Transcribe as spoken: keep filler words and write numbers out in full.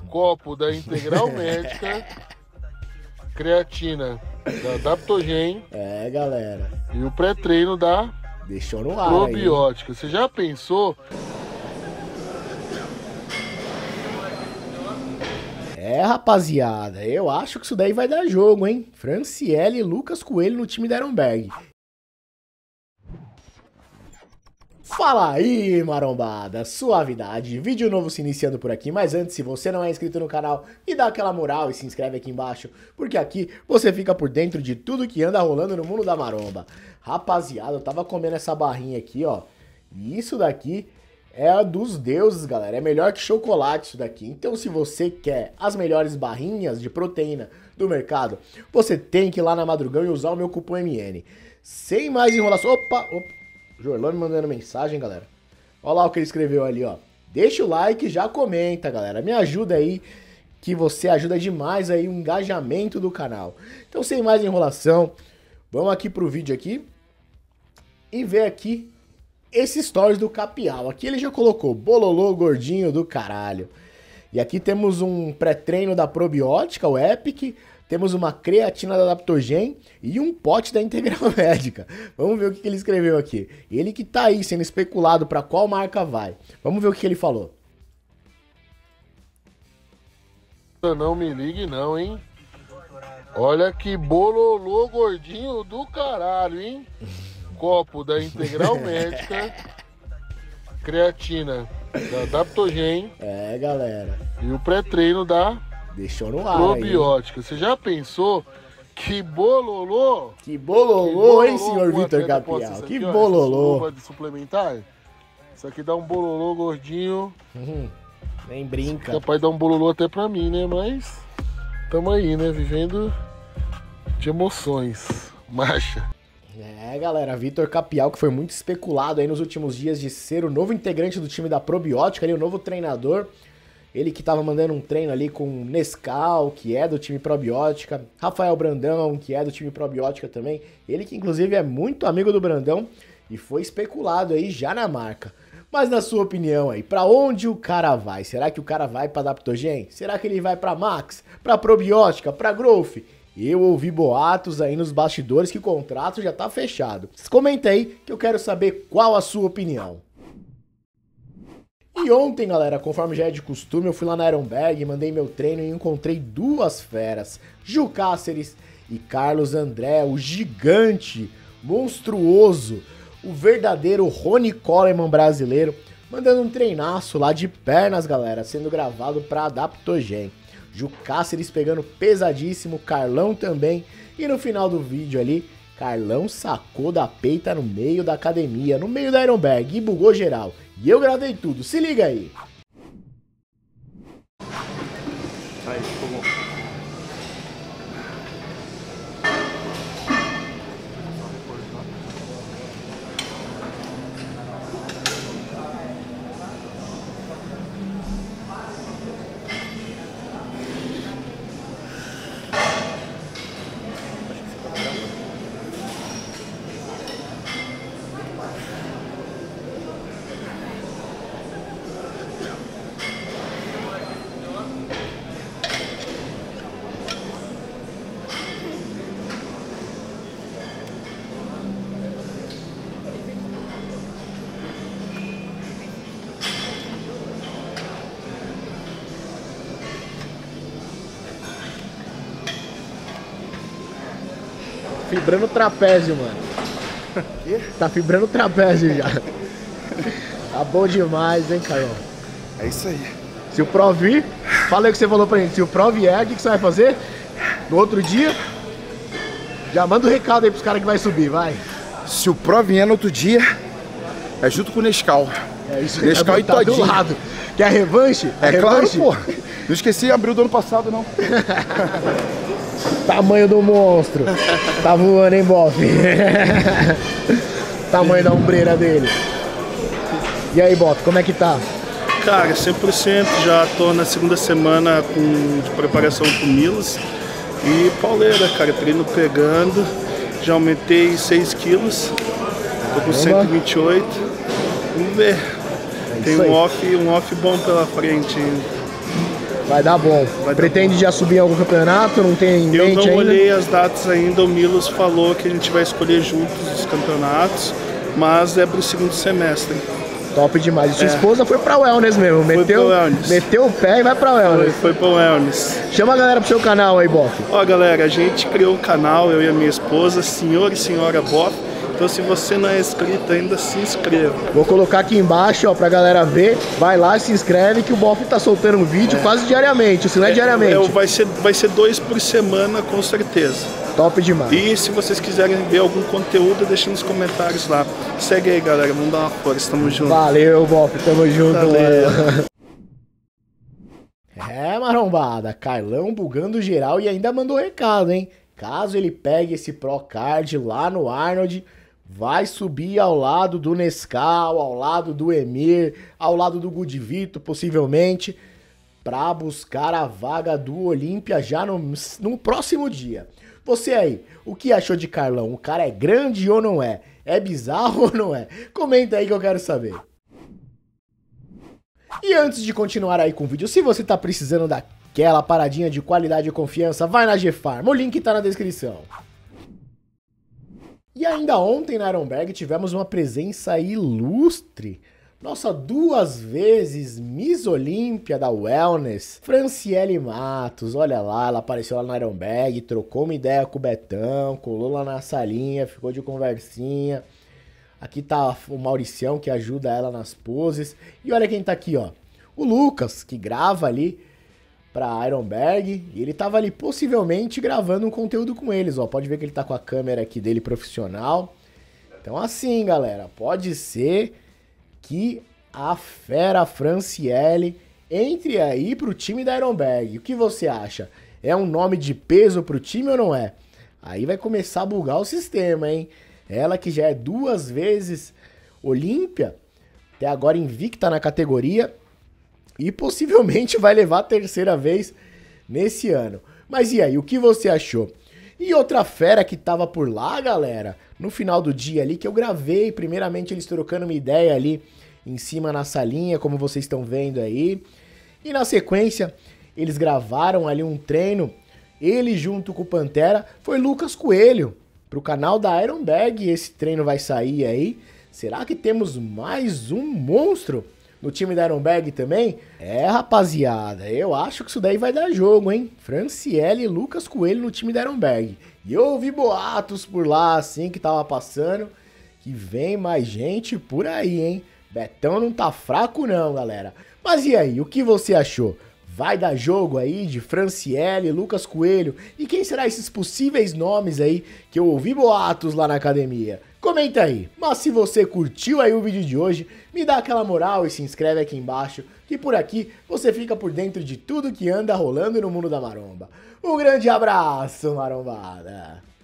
copo da Integral Médica, creatina da Adaptogen. É, galera. E o pré-treino da Deixou no ar Probiótica. Aí. Você já pensou? É, rapaziada, eu acho que isso daí vai dar jogo, hein? Franciele e Lucas Coelho no time da Ironberg. Fala aí, marombada, suavidade, vídeo novo se iniciando por aqui, mas antes, se você não é inscrito no canal, me dá aquela moral e se inscreve aqui embaixo, porque aqui você fica por dentro de tudo que anda rolando no mundo da maromba. Rapaziada, eu tava comendo essa barrinha aqui, ó, e isso daqui é a dos deuses, galera, é melhor que chocolate isso daqui. Então se você quer as melhores barrinhas de proteína do mercado, você tem que ir lá na Madrugão e usar o meu cupom M N. Sem mais enrolação, opa, opa. Jorlão me mandando mensagem, galera. Olha lá o que ele escreveu ali, ó. Deixa o like e já comenta, galera. Me ajuda aí, que você ajuda demais aí o engajamento do canal. Então, sem mais enrolação, vamos aqui pro vídeo aqui e ver aqui esse stories do Capial. Aqui ele já colocou bololô gordinho do caralho. E aqui temos um pré-treino da Probiótica, o Epic. Temos uma creatina da Adaptogen e um pote da Integral Médica. Vamos ver o que ele escreveu aqui. Ele que tá aí sendo especulado para qual marca vai. Vamos ver o que ele falou. Não me ligue não, hein? Olha que bololô gordinho do caralho, hein? Copo da Integral Médica, creatina da Adaptogen. É, galera. E o pré-treino da Deixou no ar. Probiótica. Aí. Você já pensou que bololô? Que bololô, que bololô hein, senhor Vitor Capial? Que ó, bololô. De suplementar? Isso aqui dá um bololô gordinho. Uhum, nem brinca. Capaz de dar um bololô até pra mim, né? Mas tamo aí, né? Vivendo de emoções. Marcha. É, galera, Vitor Capial, que foi muito especulado aí nos últimos dias de ser o novo integrante do time da Probiótica, ali, o novo treinador. Ele que tava mandando um treino ali com Nescau, que é do time Probiótica, Rafael Brandão, que é do time Probiótica também. Ele que inclusive é muito amigo do Brandão e foi especulado aí já na marca. Mas na sua opinião aí, pra onde o cara vai? Será que o cara vai pra Adaptogen? Será que ele vai pra Max? Pra Probiótica? Pra Growth? Eu ouvi boatos aí nos bastidores que o contrato já tá fechado. Comenta aí que eu quero saber qual a sua opinião. E ontem, galera, conforme já é de costume, eu fui lá na Ironberg, mandei meu treino e encontrei duas feras, Ju Cáceres e Carlos André, o gigante, monstruoso, o verdadeiro Ronnie Coleman brasileiro, mandando um treinaço lá de pernas, galera, sendo gravado para Adaptogen. Ju Cáceres pegando pesadíssimo, Carlão também, e no final do vídeo ali, Carlão sacou da peita no meio da academia, no meio da Ironberg, e bugou geral. E eu gravei tudo, se liga aí. Aí, ficou bom. Fibrando o trapézio, mano. Quê? Tá fibrando o trapézio já. Tá bom demais, hein, Carlão? É isso aí. Se o Pro vir, fala aí o que você falou pra gente. Se o Pro vier, o que, que você vai fazer? No outro dia? Já manda o um recado aí pros caras que vai subir, vai. Se o Pro vier no outro dia, é junto com o Nescau. É isso, Nescau é e todinho. do lado. Quer revanche? É, é claro, revanche? pô. Não esqueci abril do ano passado, não. Tamanho do monstro. Tá voando, hein, Bob? Tamanho da ombreira dele. E aí, Bob, como é que tá? Cara, cem por cento. Já tô na segunda semana com, de preparação pro Milas. E pauleira, cara, treino pegando. Já aumentei seis quilos. Tô com cento e vinte e oito. Vamos ver. É Tem um off, um off bom pela frente. Vai dar bom. Vai Pretende dar já subir em algum campeonato? Não tem em Eu mente não ainda? olhei as datas ainda, o Milos falou que a gente vai escolher juntos os campeonatos, mas é pro segundo semestre. Top demais. E sua É. esposa foi pra Wellness mesmo. Foi Meteu, pro Wellness. meteu o pé e vai pra Foi, Wellness. foi pro Wellness. Chama a galera pro seu canal aí, Boff. Ó galera, a gente criou um canal, eu e a minha esposa, Senhor e Senhora Boff. Então se você não é inscrito ainda, se inscreva. Vou colocar aqui embaixo, ó, pra galera ver. Vai lá, se inscreve que o Boff tá soltando um vídeo É. quase diariamente, se não é, diariamente. É, vai, ser, vai ser dois por semana, com certeza. Top demais. E se vocês quiserem ver algum conteúdo, deixem nos comentários lá. Segue aí, galera. Vamos dar uma força. Tamo junto. Valeu, Boff. Tamo junto, Valeu. mano. É, marombada. Carlão bugando geral e ainda mandou recado, hein? Caso ele pegue esse Pro Card lá no Arnold, vai subir ao lado do Nescau, ao lado do Emir, ao lado do Gudivito, possivelmente, pra buscar a vaga do Olímpia já no, no próximo dia. Você aí, o que achou de Carlão? O cara é grande ou não é? É bizarro ou não é? Comenta aí que eu quero saber. E antes de continuar aí com o vídeo, se você tá precisando daquela paradinha de qualidade e confiança, vai na G-Farm, o link tá na descrição. E ainda ontem na Ironberg tivemos uma presença ilustre. Nossa duas vezes Miss Olímpia da Wellness, Franciele Matos, olha lá, ela apareceu lá na Ironberg, trocou uma ideia com o Betão, colou lá na salinha, ficou de conversinha. Aqui tá o Mauricião que ajuda ela nas poses. E olha quem tá aqui, ó, o Lucas, que grava ali pra Ironberg, e ele tava ali possivelmente gravando um conteúdo com eles, ó, pode ver que ele tá com a câmera aqui dele profissional. Então assim, galera, pode ser que a fera Franciele entre aí pro time da Ironberg. O que você acha? É um nome de peso pro time ou não é? Aí vai começar a bugar o sistema, hein? Ela que já é duas vezes Olímpia, até agora invicta na categoria, e possivelmente vai levar a terceira vez nesse ano. Mas e aí, o que você achou? E outra fera que tava por lá, galera, no final do dia ali, que eu gravei, primeiramente eles trocando uma ideia ali em cima na salinha, como vocês estão vendo aí. E na sequência, eles gravaram ali um treino, ele junto com o Pantera, foi Lucas Coelho, pro canal da Ironberg, e esse treino vai sair aí. Será que temos mais um monstro no time da Ironberg também? É, rapaziada, eu acho que isso daí vai dar jogo, hein? Franciele e Lucas Coelho no time da Ironberg. E eu ouvi boatos por lá, assim, que tava passando, que vem mais gente por aí, hein? Betão não tá fraco não, galera. Mas e aí, o que você achou? Vai dar jogo aí de Franciele, Lucas Coelho? E quem será esses possíveis nomes aí que eu ouvi boatos lá na academia? Comenta aí. Mas se você curtiu aí o vídeo de hoje, me dá aquela moral e se inscreve aqui embaixo, que por aqui você fica por dentro de tudo que anda rolando no mundo da maromba. Um grande abraço, marombada!